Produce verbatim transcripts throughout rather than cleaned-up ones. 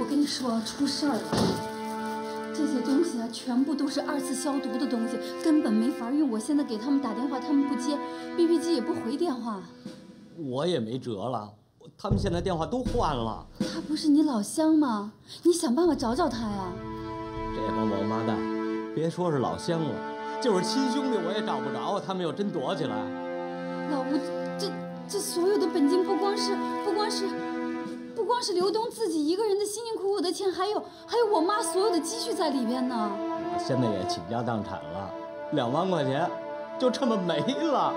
跟你说，出事儿了。这些东西啊，全部都是二次消毒的东西，根本没法用。我现在给他们打电话，他们不接 ，B B 机也不回电话。 我也没辙了，他们现在电话都换了。 他不是你老乡吗？你想办法找找他呀。 这帮王八蛋，别说是老乡了，就是亲兄弟我也找不着。他们要真躲起来， 老吴，这这所有的本金不光是不光是。 不光是刘东自己一个人的辛辛苦苦的钱，还有还有我妈所有的积蓄在里边呢。 我现在也倾家荡产了，两万块钱就这么没了。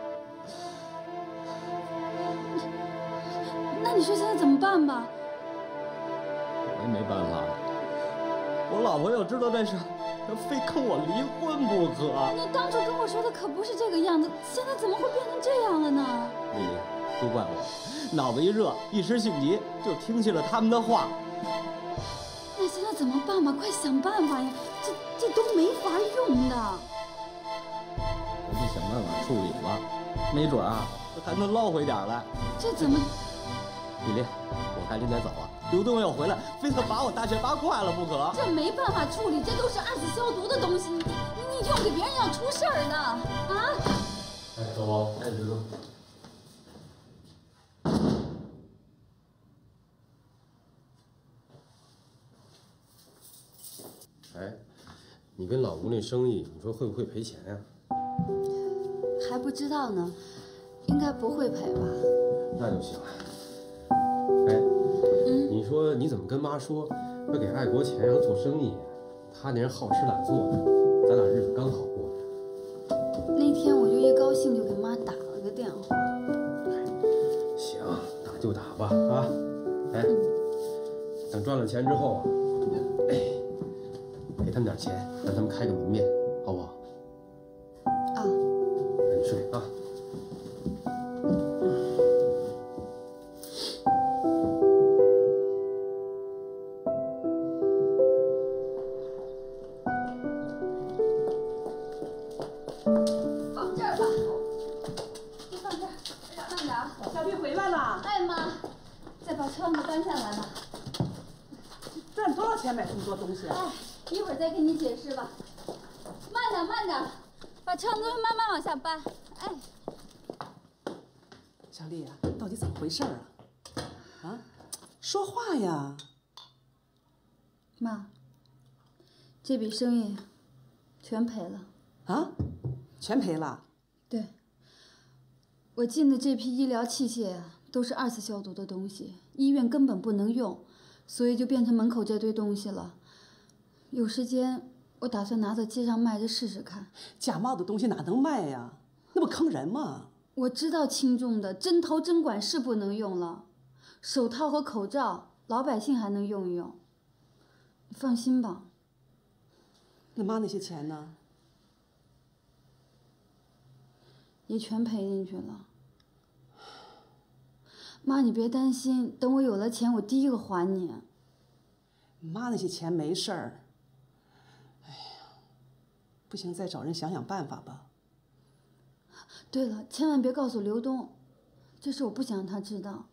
那你说现在怎么办吧？ 我也没办法了。我老婆要知道这事，她非跟我离婚不可。 你当初跟我说的可不是这个样子，现在怎么会变成这样了呢？ 丽丽，都怪我。 脑子一热，一时性急，就听信了他们的话。 那现在怎么办吧？快想办法呀！这这都没法用的。 我得想办法处理了，没准啊，还能捞回点来。 这怎么？ 丽丽，我赶紧得走了。刘东要回来，非得把我大卸八块了不可。 这没办法处理，这都是二次消毒的东西，你你用给别人要出事儿的啊！ 哎，走吧。哎，刘东。 哎，你跟老吴那生意，你说会不会赔钱呀？ 还不知道呢，应该不会赔吧？ 那就行。哎，嗯，你说你怎么跟妈说要给爱国钱让做生意？他那人好吃懒做的，咱俩日子刚好过。 那天我就一高兴就给妈打了个电话。 行，打就打吧啊！哎，等赚了钱之后啊，哎。 给他们点钱，让他们开个门面，好不好？ 啊， 赶紧睡啊！ 放这儿吧，就放这儿，慢点啊。 小丽回来了。 哎妈，再把车子搬下来吧。 赚多少钱买这么多东西啊？ 哎。 一会儿再跟你解释吧，慢点慢点，把车子慢慢往下搬。哎， 小丽啊，到底怎么回事啊？啊，说话呀！ 妈，这笔生意全赔了。 啊？全赔了？ 对，我进的这批医疗器械啊，都是二次消毒的东西，医院根本不能用，所以就变成门口这堆东西了。 有时间，我打算拿到街上卖着试试看。 假冒的东西哪能卖呀？那不坑人吗？ 我知道轻重的，针头针管是不能用了，手套和口罩老百姓还能用一用。你放心吧。 那妈那些钱呢？ 也全赔进去了。妈，你别担心，等我有了钱，我第一个还你。 妈那些钱没事儿。 不行，再找人想想办法吧。 对了，千万别告诉刘东，这事我不想让他知道。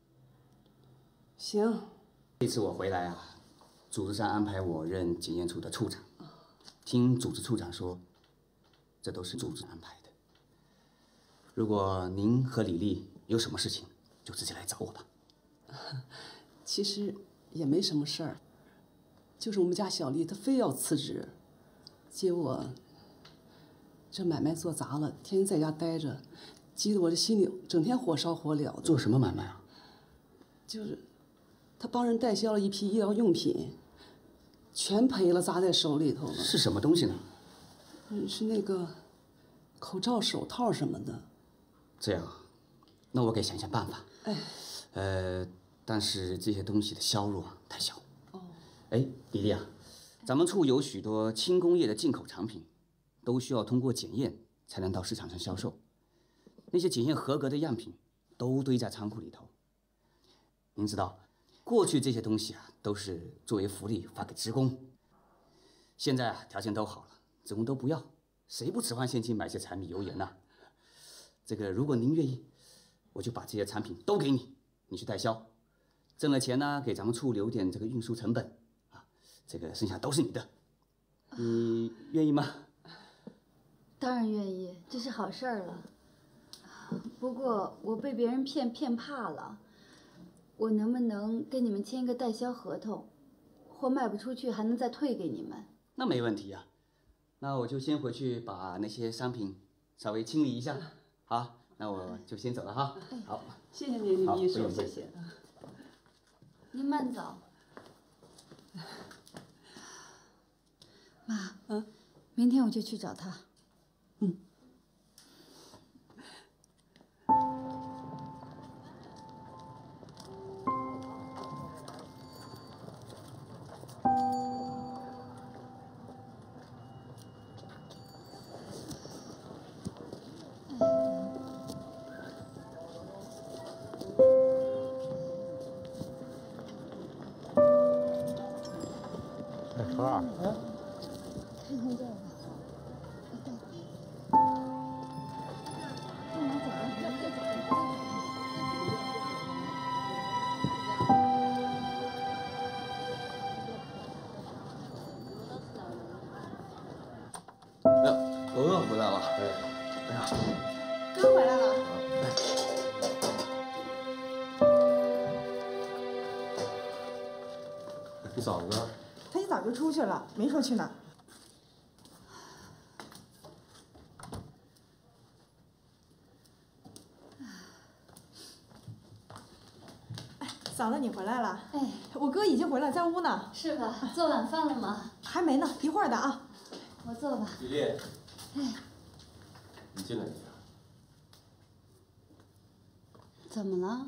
行。 这次我回来啊，组织上安排我任检验处的处长。听组织处长说，这都是组织安排的。如果您和李丽有什么事情，就直接来找我吧。 其实也没什么事儿，就是我们家小丽她非要辞职。 结果，这买卖做砸了，天天在家待着，急得我这心里整天火烧火燎的。 做什么买卖啊？ 就是，他帮人代销了一批医疗用品，全赔了，砸在手里头了。 是什么东西呢？ 嗯，是那个口罩、手套什么的。 这样，那我给想想办法。 哎， 呃，但是这些东西的销路啊太小。 哦。 哎，李丽啊。 咱们处有许多轻工业的进口产品，都需要通过检验才能到市场上销售。那些检验合格的样品都堆在仓库里头。您知道，过去这些东西啊都是作为福利发给职工。现在啊条件都好了，职工都不要，谁不只换现金买些柴米油盐呢？这个如果您愿意，我就把这些产品都给你，你去代销。 挣了钱呢，给咱们处留点这个运输成本，啊，这个剩下都是你的，你愿意吗？ 当然愿意，这是好事儿了。不过我被别人骗骗怕了，我能不能跟你们签一个代销合同？货卖不出去还能再退给你们？ 那没问题呀、啊。那我就先回去把那些商品稍微清理一下。好，那我就先走了哈。好， 谢谢您，李秘书， 好谢谢。 您慢走。妈， 嗯， 明天我就去找他。 嗯。 哎，何二，嗯， 看看这个，我带你。干嘛走啊？这这走。 哎，鹅鹅回来了。哎，哎呀， 刚回来了。 你嫂子呢？ 她一早就出去了，没说去哪儿。哎，嫂子你回来了。 哎， 我哥已经回来，在屋呢。 是吧？做晚饭了吗？ 还没呢，一会儿的啊。 我做吧。 丽丽， 哎， 你进来一下。 怎么了？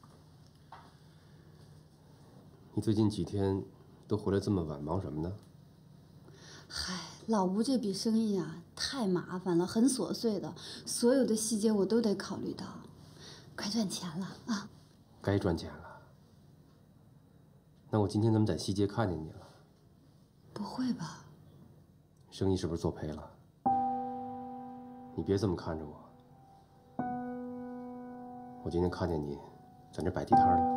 你最近几天都回来这么晚，忙什么呢？ 嗨，老吴这笔生意啊，太麻烦了，很琐碎的，所有的细节我都得考虑到。快赚钱了啊！ 该赚钱了。那我今天怎么在西街看见你了？ 不会吧？ 生意是不是做赔了？你别这么看着我。我今天看见你在那摆地摊呢。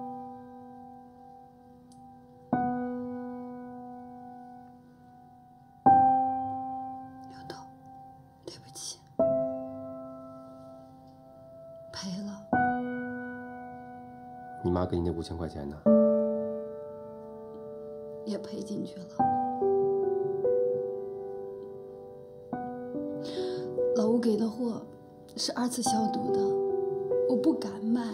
刘豆，对不起，赔了。 你妈给你那五千块钱呢？ 也赔进去了。老吴给的货是二次消毒的，我不敢卖。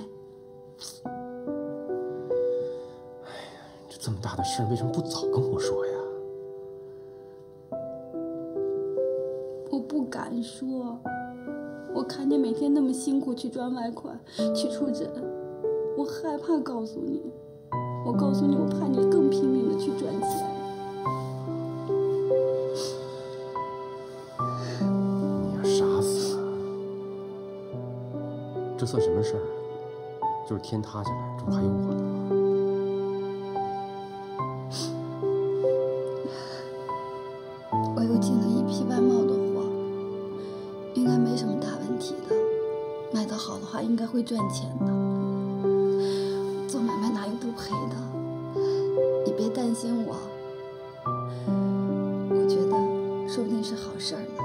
这这么大的事，为什么不早跟我说呀？ 我不敢说，我看你每天那么辛苦去赚外快，去出诊，我害怕告诉你。我告诉你，我怕你更拼命的去赚钱。 你呀，傻死了！这算什么事儿？就是天塌下来，这不还有我呢吗？ 我又进了一批外贸的货，应该没什么大问题的。卖得好的话，应该会赚钱的。做买卖哪有不赔的？你别担心我，我觉得说不定是好事儿呢。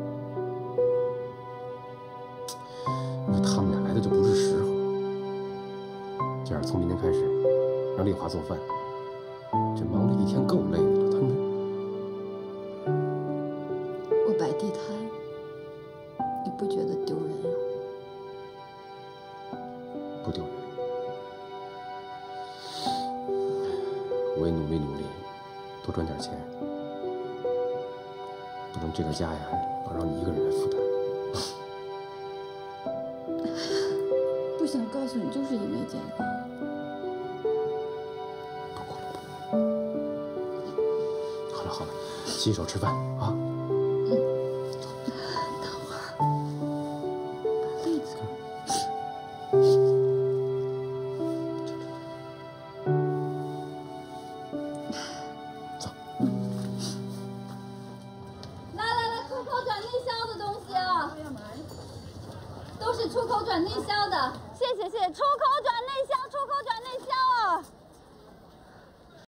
你说他们俩来的就不是时候。这样，从明天开始，让丽华做饭。这忙了一天够累的了，他们我摆地摊，你不觉得丢人呀？ 不丢人。我也努力努力，多赚点钱，不能这个家呀，老让你一个人来负担。 不想告诉你，就是因为这个。 不哭了，不哭了。好了好了，洗手吃饭啊。 等会儿，把栗子。 走。 来来来，出口转内销的东西啊，都是出口转内销的。谢谢谢谢，出口